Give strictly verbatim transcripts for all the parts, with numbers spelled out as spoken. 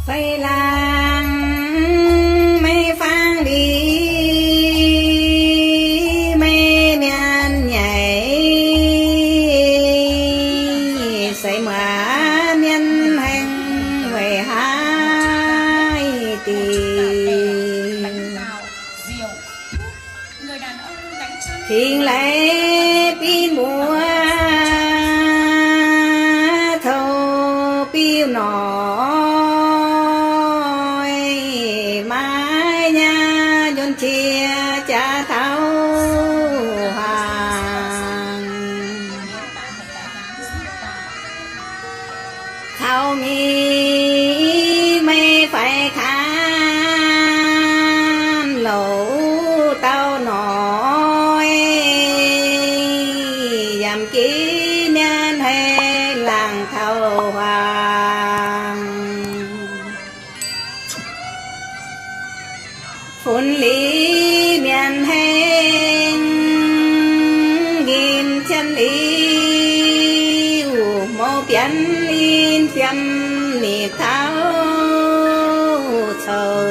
phải làng mây phang đi mây miền nhảy say mà miền hành về hai tiền thiên lệ pin bùa thâu piêu nổi mái nhà dồn chia cha thâu hàng thâu mi mây phải khán lẩu tao nổi dàm ký nhân hay làng thâu hoàng phun lý miền hèn ghim chân lý mô biến in phiêm nịp tháo sầu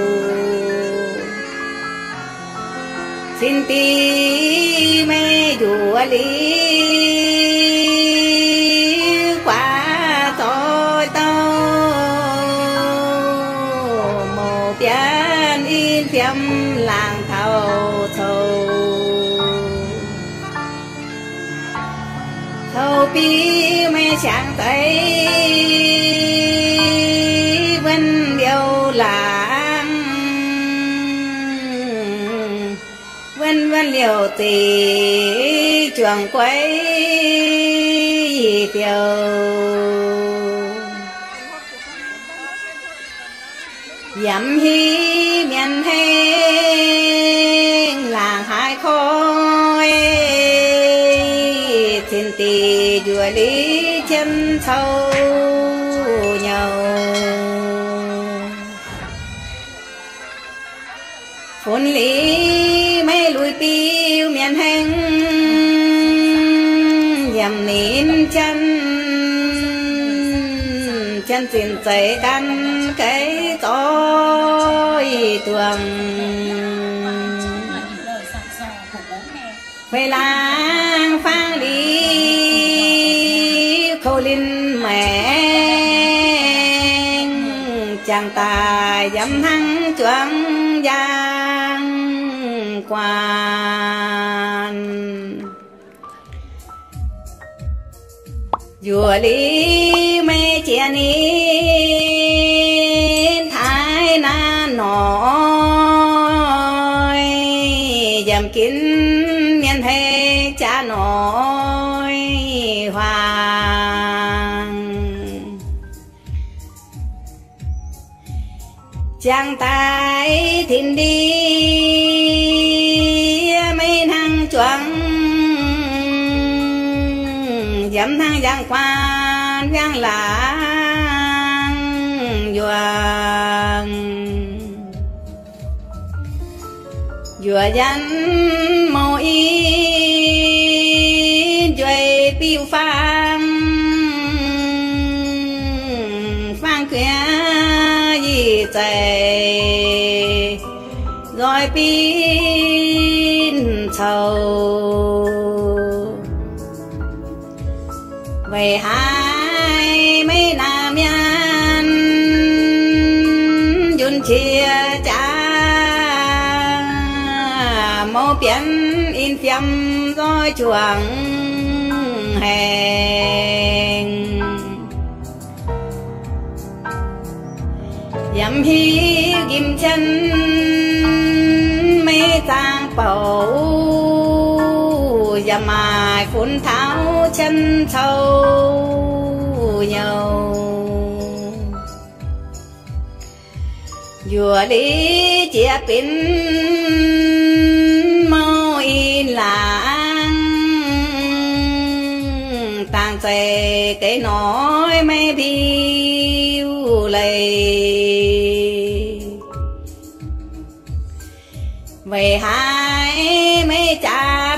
xin ti mê dùa lý quả tôi tâu mô biến in phiêm làng thâu thâu thâu pi mê sáng tây vân điệu làng vân vân liều tì chuồng quấy phiêu dặm hi miền hên làng hai khôi thiên tì dùa lý chân sâu nhau phun lý mấy lùi piêu miền hên dầm nín chân chân xin dậy căn cái tối tuồng về làng phang đi khâu linh mẹ chàng tài dám thắng choáng giang quan dùa lý mê chia nín thái na nói dầm kín miền thế cha nói hoàng chàng tài thiên đi mấy thằng choáng dám thang giang quan giang làng doan dùa dân màu in duy piêu phang phang kia gì chạy rồi pin sầu về hai mấy nam nhân dùn chia cha mô biến in phiêm rồi chuồng hèn dầm hi ghim chân mê giang bầu dầm mai phun tháo chân sâu nhau dùa lý chia pin màu in làng tàng xe cái nói mấy biêu lầy về hai mấy cha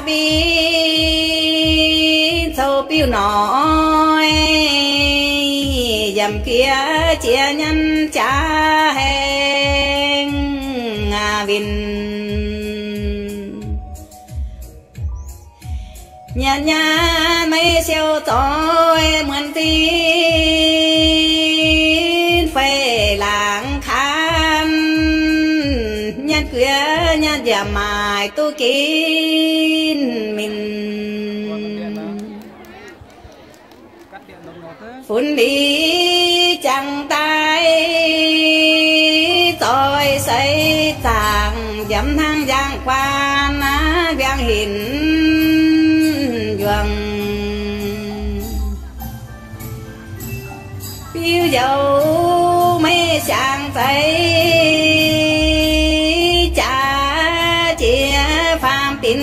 bi sâu piêu nói dầm dầm kia chia nhân cha hèn à vinh nhà nhà mấy siêu tối mượn tin phải làng khăn nhân kia nhân giả mài tu kín mình phun đi chẳng tay tôi xây tàng dầm thang giang quan á giang hình duồng phiêu dầu mấy sáng thấy cha chia phàm tín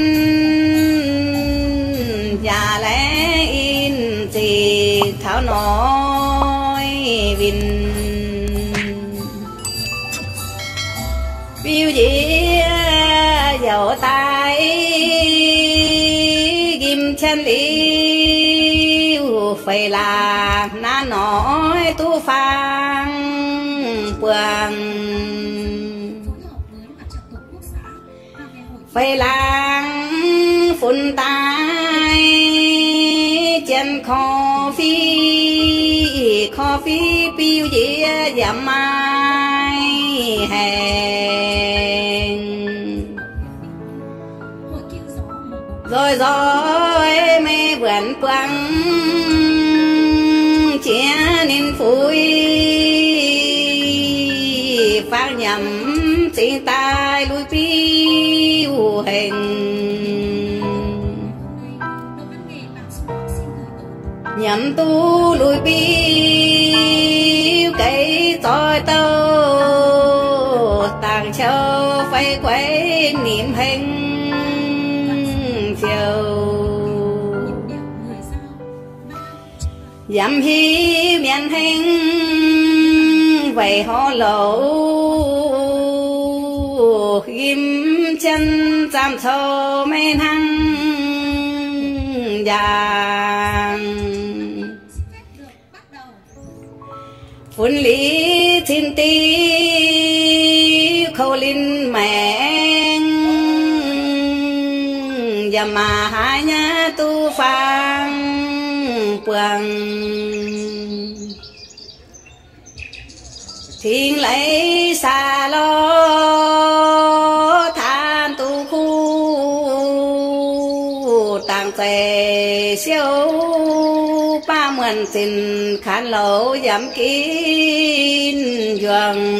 và lẽ in gì thảo nói vinh phiêu dĩ dầu tay kim chân liu phải là na nói tu phang quang phải làng phun tai chân khó phi khó phi piu dĩ giảm mai hèn rồi rồi mê vườn quăng chia nên phủi phát nhầm xin tai lui piu hình nhầm tu lui piu cây tôi tâu tàng châu phải quay niệm hình dầm hi miền hình vậy họ lẩu ghim chân giảm sâu men hăng vàng phun lý thiên ti khâu linh mẹn và mà hai nhá tu phang quang thiên lấy xa lo than tu khu tàng tề siêu ba mượn tình khán lẩu giảm kín duồng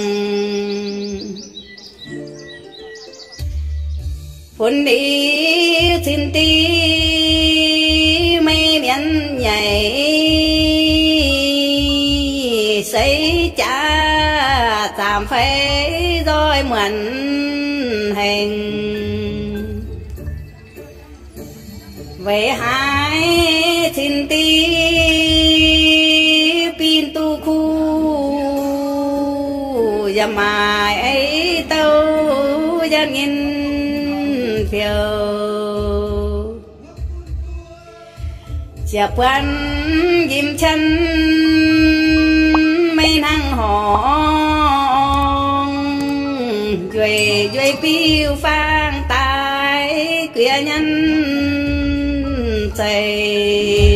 phun đi thiên ti mấy miền nhảy xây cha tạm phế rồi mượn hình về hai thiên ti pin tu khu và mai ấy tâu dân nghìn phiêu chập quan ghim chân mấy năng hòn duy duy piu phang tai kia nhân dày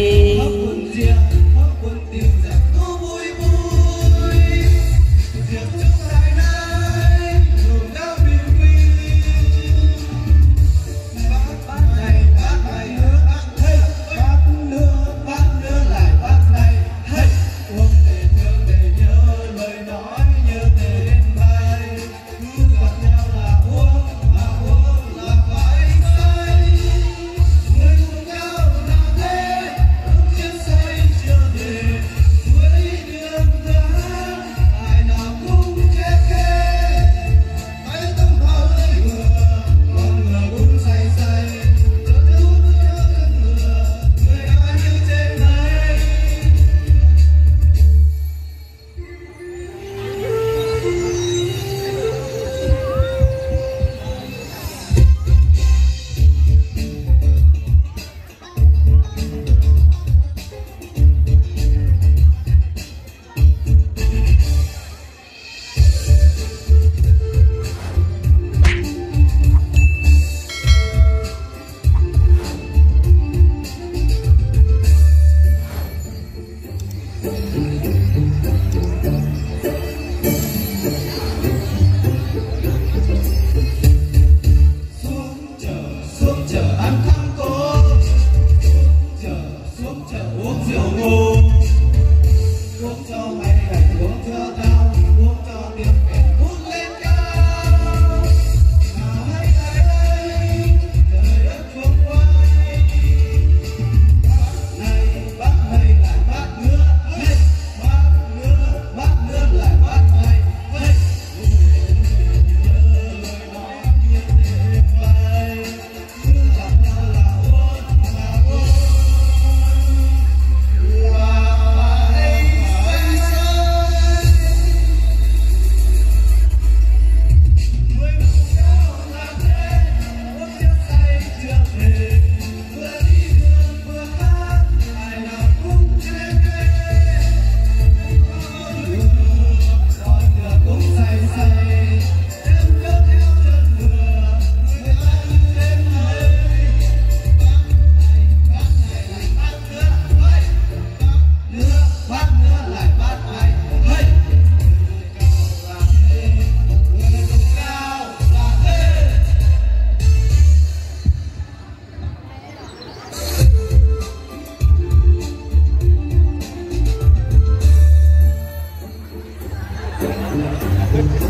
Thank you.